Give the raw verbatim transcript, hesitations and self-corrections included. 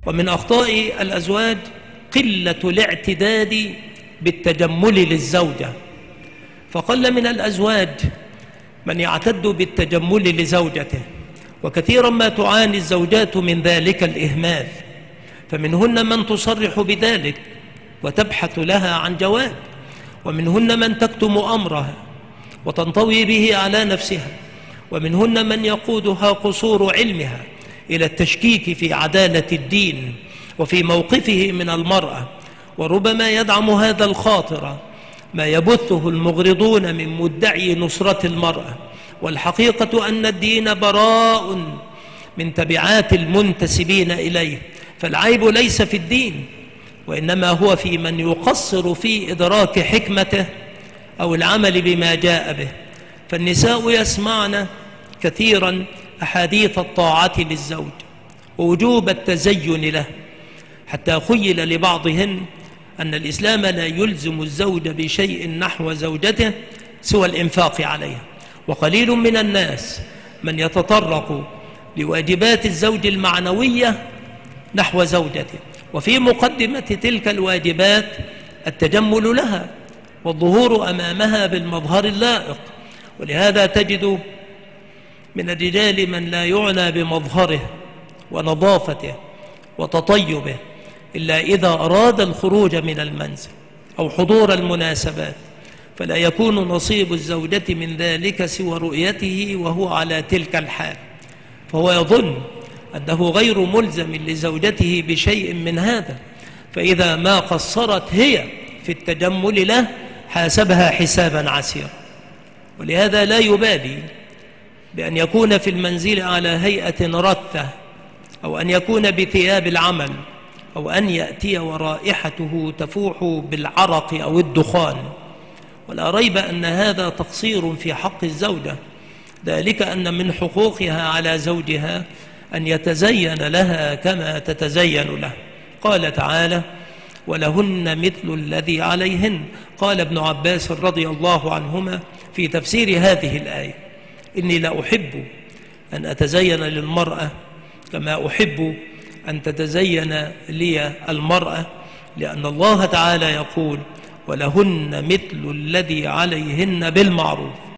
ومن أخطاء الأزواج قلة الاعتداد بالتجمل للزوجة، فقل من الأزواج من يعتد بالتجمل لزوجته، وكثيرا ما تعاني الزوجات من ذلك الإهمال، فمنهن من تصرح بذلك وتبحث لها عن جواب، ومنهن من تكتم أمرها وتنطوي به على نفسها، ومنهن من يقودها قصور علمها إلى التشكيك في عدالة الدين وفي موقفه من المرأة، وربما يدعم هذا الخاطر ما يبثه المغرضون من مدعي نصرة المرأة، والحقيقة أن الدين براء من تبعات المنتسبين إليه، فالعيب ليس في الدين وإنما هو في من يقصر في إدراك حكمته أو العمل بما جاء به. فالنساء يسمعن كثيرا أحاديث الطاعة للزوج ووجوب التزين له، حتى خيل لبعضهن أن الإسلام لا يلزم الزوج بشيء نحو زوجته سوى الإنفاق عليها، وقليل من الناس من يتطرق لواجبات الزوج المعنوية نحو زوجته، وفي مقدمة تلك الواجبات التجمل لها والظهور أمامها بالمظهر اللائق. ولهذا تجد من الرجال من لا يعنى بمظهره ونظافته وتطيبه إلا إذا أراد الخروج من المنزل أو حضور المناسبات، فلا يكون نصيب الزوجة من ذلك سوى رؤيته وهو على تلك الحال، فهو يظن أنه غير ملزم لزوجته بشيء من هذا، فإذا ما قصرت هي في التجمل له حاسبها حسابا عسيرا. ولهذا لا يبالي بأن يكون في المنزل على هيئة رثة، أو أن يكون بثياب العمل، أو أن يأتي ورائحته تفوح بالعرق أو الدخان، ولا ريب أن هذا تقصير في حق الزوجة، ذلك أن من حقوقها على زوجها أن يتزين لها كما تتزين له. قال تعالى: ولهن مثل الذي عليهن. قال ابن عباس رضي الله عنهما في تفسير هذه الآية: إني لا أحب أن أتزين للمرأة كما أحب أن تتزين لي المرأة، لأن الله تعالى يقول: ولهن مثل الذي عليهن بالمعروف.